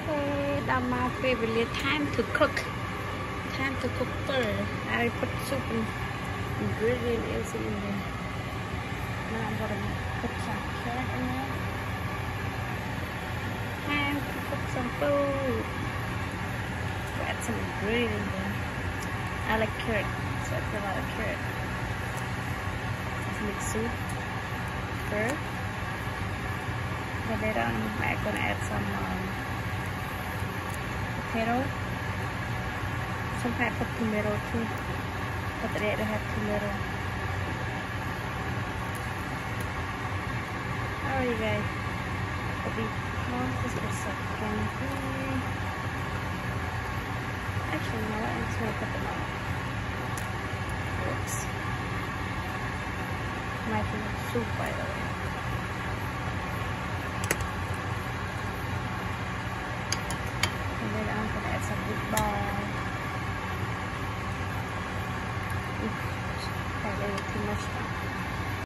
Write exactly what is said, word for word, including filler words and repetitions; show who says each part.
Speaker 1: Okay, now my favorite time to cook. Time to cook first. I put soup and ingredient is in there. Now I'm gonna put some carrot in there. Time to cook some food. Add some ingredient in there. I like carrot, so I put a lot of carrot. Let's make soup first. And then I'm gonna add some um, potato. Sometimes I put tomato too, but today I don't have tomato. Alright, you guys. I'll be on just for a second. Actually, no, I'm just gonna put them on. Oops. My favorite soup, by the way. And then I'm gonna add some meatball. Oops, I ate too much now.